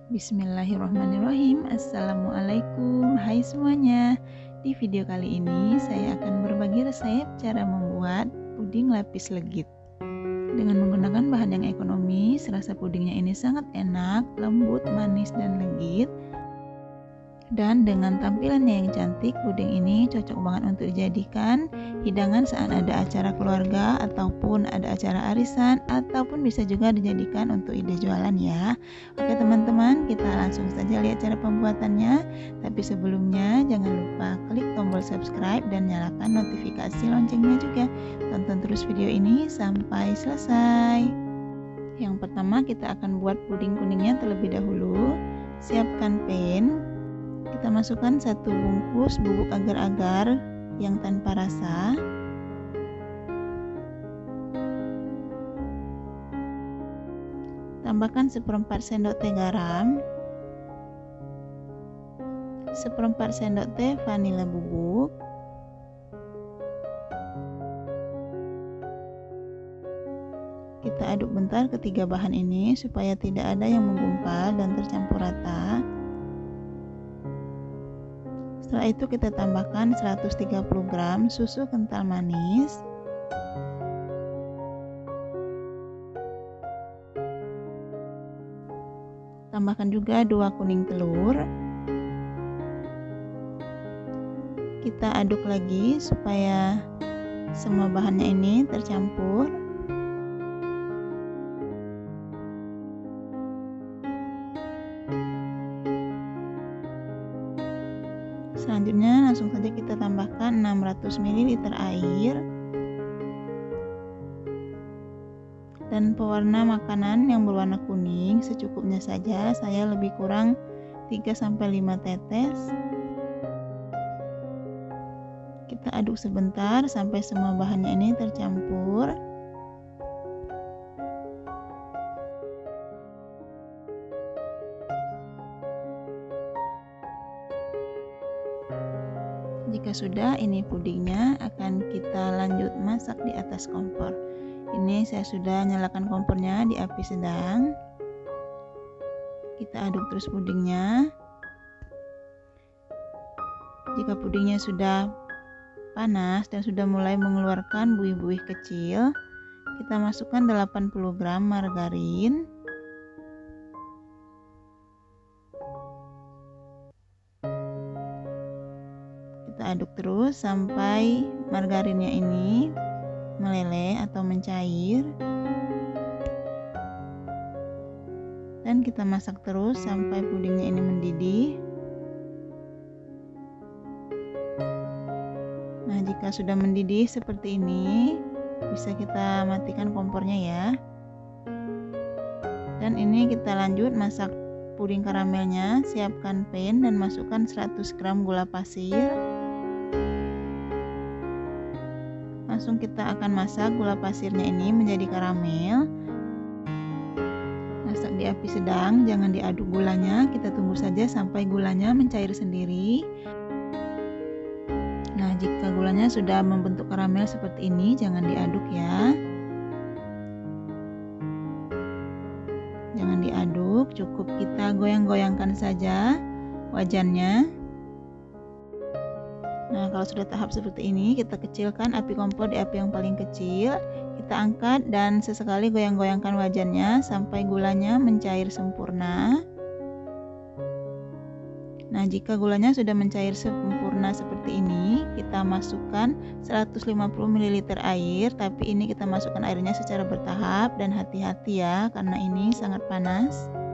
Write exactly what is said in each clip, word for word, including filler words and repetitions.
Bismillahirrahmanirrahim. Assalamualaikum. Hai semuanya. Di video kali ini saya akan berbagi resep cara membuat puding lapis legit. Dengan menggunakan bahan yang ekonomis, rasa pudingnya ini sangat enak, lembut, manis, dan legit. Dan dengan tampilannya yang cantik, puding ini cocok banget untuk dijadikan hidangan saat ada acara keluarga ataupun ada acara arisan, ataupun bisa juga dijadikan untuk ide jualan ya. Oke teman-teman, kita langsung saja lihat cara pembuatannya. Tapi sebelumnya jangan lupa klik tombol subscribe dan nyalakan notifikasi loncengnya juga. Tonton terus video ini sampai selesai. Yang pertama kita akan buat puding kuningnya terlebih dahulu. Siapkan pan. Kita masukkan satu bungkus bubuk agar-agar yang tanpa rasa. Tambahkan seperempat sendok teh garam, seperempat sendok teh vanila bubuk, kita aduk bentar ketiga bahan ini supaya tidak ada yang menggumpal dan tercampur rata. Setelah itu kita tambahkan seratus tiga puluh gram susu kental manis, tambahkan juga dua kuning telur. Kita aduk lagi supaya semua bahannya ini tercampur. Selanjutnya langsung saja kita tambahkan enam ratus mililiter air dan pewarna makanan yang berwarna kuning secukupnya saja. Saya lebih kurang tiga sampai lima tetes. Kita aduk sebentar sampai semua bahannya ini tercampur. Jika sudah, ini pudingnya akan kita lanjut masak di atas kompor. Ini saya sudah nyalakan kompornya di api sedang. Kita aduk terus pudingnya. Jika pudingnya sudah panas dan sudah mulai mengeluarkan buih-buih kecil, kita masukkan delapan puluh gram margarin. Kita aduk terus sampai margarinnya ini meleleh atau mencair, dan kita masak terus sampai pudingnya ini mendidih. Nah, jika sudah mendidih seperti ini, bisa kita matikan kompornya ya. Dan ini kita lanjut masak puding karamelnya. Siapkan pan dan masukkan seratus gram gula pasir. Langsung kita akan masak gula pasirnya ini menjadi karamel. Masak di api sedang, jangan diaduk gulanya, kita tunggu saja sampai gulanya mencair sendiri. Nah, jika gulanya sudah membentuk karamel seperti ini, jangan diaduk ya. Jangan diaduk, cukup kita goyang-goyangkan saja wajannya. Nah, kalau sudah tahap seperti ini, kita kecilkan api kompor di api yang paling kecil. Kita angkat dan sesekali goyang-goyangkan wajannya sampai gulanya mencair sempurna. Nah, jika gulanya sudah mencair sempurna seperti ini, kita masukkan seratus lima puluh mililiter air. Tapi ini kita masukkan airnya secara bertahap dan hati-hati ya, karena ini sangat panas.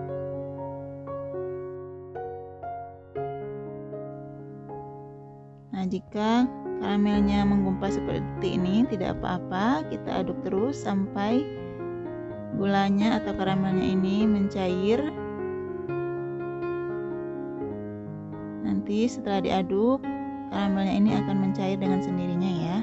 Nah, jika karamelnya menggumpal seperti ini, tidak apa-apa, kita aduk terus sampai gulanya atau karamelnya ini mencair. Nanti setelah diaduk, karamelnya ini akan mencair dengan sendirinya ya.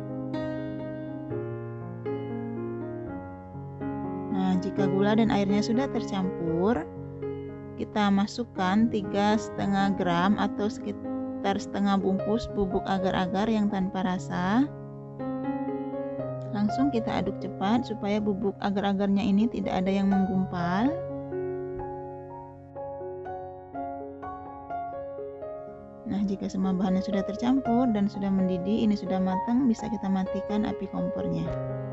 Nah, jika gula dan airnya sudah tercampur, kita masukkan tiga setengah gram atau sekitar setengah bungkus bubuk agar-agar yang tanpa rasa. Langsung kita aduk cepat supaya bubuk agar-agarnya ini tidak ada yang menggumpal. Nah, jika semua bahannya sudah tercampur dan sudah mendidih, ini sudah matang, bisa kita matikan api kompornya.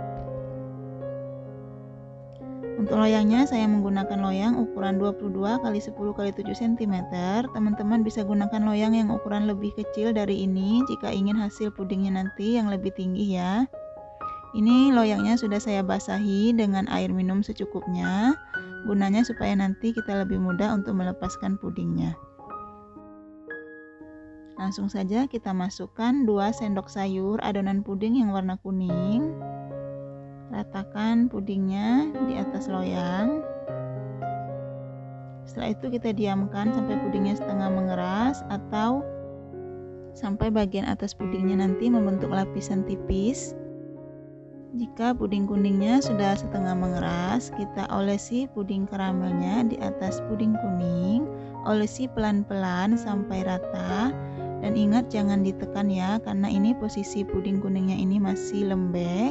Untuk loyangnya saya menggunakan loyang ukuran dua puluh dua kali sepuluh kali tujuh sentimeter. Teman-teman bisa gunakan loyang yang ukuran lebih kecil dari ini jika ingin hasil pudingnya nanti yang lebih tinggi ya. Ini loyangnya sudah saya basahi dengan air minum secukupnya, gunanya supaya nanti kita lebih mudah untuk melepaskan pudingnya. Langsung saja kita masukkan dua sendok sayur adonan puding yang warna kuning. Ratakan pudingnya di atas loyang. Setelah itu kita diamkan sampai pudingnya setengah mengeras atau sampai bagian atas pudingnya nanti membentuk lapisan tipis. Jika puding kuningnya sudah setengah mengeras, kita olesi puding karamelnya di atas puding kuning. Olesi pelan-pelan sampai rata. Dan ingat jangan ditekan ya, karena ini posisi puding kuningnya ini masih lembek.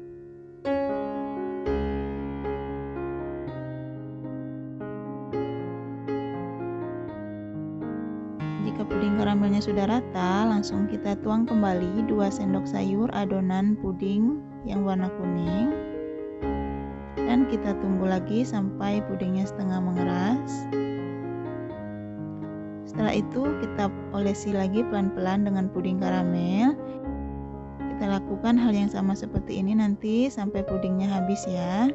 Jika puding karamelnya sudah rata, langsung kita tuang kembali dua sendok sayur adonan puding yang warna kuning. Dan kita tunggu lagi sampai pudingnya setengah mengeras. Setelah itu kita olesi lagi pelan-pelan dengan puding karamel. Kita lakukan hal yang sama seperti ini nanti sampai pudingnya habis ya.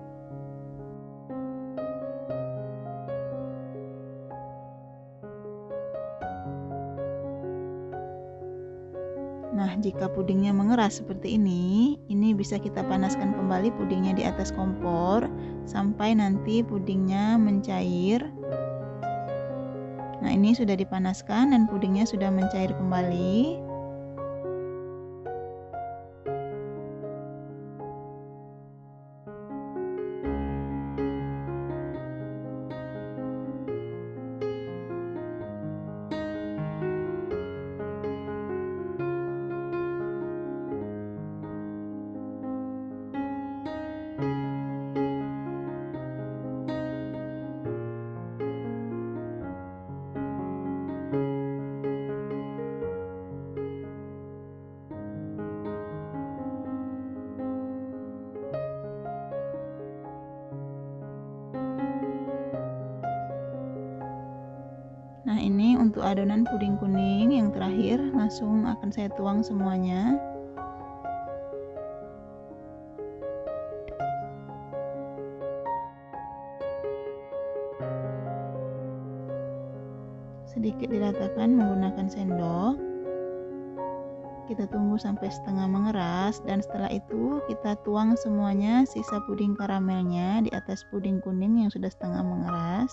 Nah, jika pudingnya mengeras seperti ini, ini bisa kita panaskan kembali pudingnya di atas kompor sampai nanti pudingnya mencair. Nah, ini sudah dipanaskan dan pudingnya sudah mencair kembali. Nah, ini untuk adonan puding kuning yang terakhir, langsung akan saya tuang semuanya. Sedikit diratakan menggunakan sendok. Kita tunggu sampai setengah mengeras dan setelah itu kita tuang semuanya sisa puding karamelnya di atas puding kuning yang sudah setengah mengeras.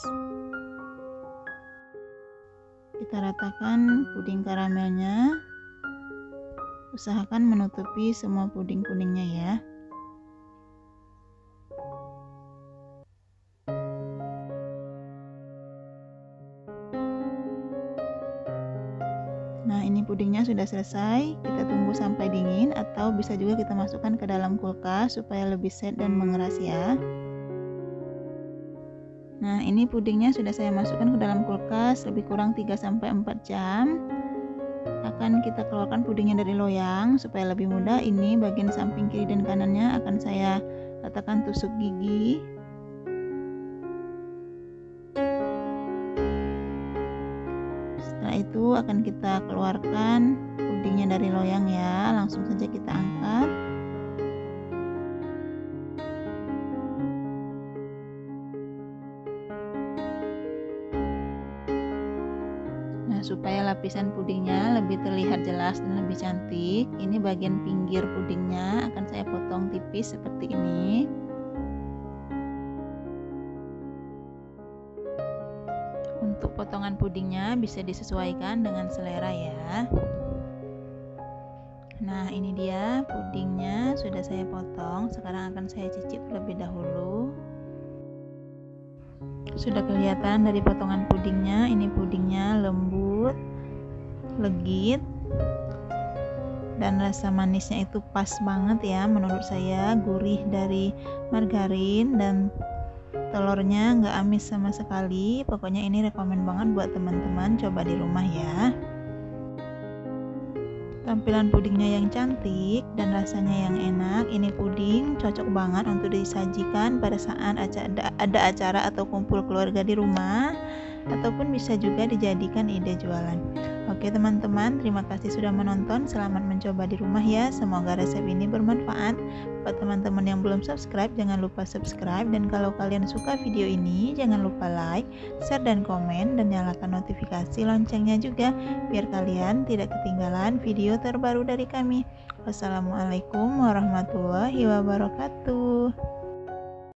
Kita ratakan puding karamelnya. Usahakan menutupi semua puding kuningnya ya. Nah, ini pudingnya sudah selesai. Kita tunggu sampai dingin atau bisa juga kita masukkan ke dalam kulkas supaya lebih set dan mengeras ya. Nah, ini pudingnya sudah saya masukkan ke dalam kulkas lebih kurang tiga sampai empat jam. Akan kita keluarkan pudingnya dari loyang supaya lebih mudah. Ini bagian samping kiri dan kanannya akan saya letakkan tusuk gigi. Setelah itu akan kita keluarkan pudingnya dari loyang ya. Langsung saja kita angkat. Supaya lapisan pudingnya lebih terlihat jelas dan lebih cantik, ini bagian pinggir pudingnya akan saya potong tipis seperti ini. Untuk potongan pudingnya bisa disesuaikan dengan selera ya. Nah, ini dia pudingnya sudah saya potong. Sekarang akan saya cicip terlebih dahulu. Sudah kelihatan dari potongan pudingnya, ini pudingnya lembut, legit, dan rasa manisnya itu pas banget ya menurut saya. Gurih dari margarin dan telurnya nggak amis sama sekali. Pokoknya ini rekomen banget buat teman-teman coba di rumah ya. Tampilan pudingnya yang cantik dan rasanya yang enak. Ini puding cocok banget untuk disajikan pada saat ada, ada acara atau kumpul keluarga di rumah, ataupun bisa juga dijadikan ide jualan. Oke teman-teman, terima kasih sudah menonton. Selamat mencoba di rumah ya. Semoga resep ini bermanfaat. Buat teman-teman yang belum subscribe, jangan lupa subscribe. Dan kalau kalian suka video ini, jangan lupa like, share, dan komen. Dan nyalakan notifikasi loncengnya juga, biar kalian tidak ketinggalan video terbaru dari kami. Wassalamualaikum warahmatullahi wabarakatuh.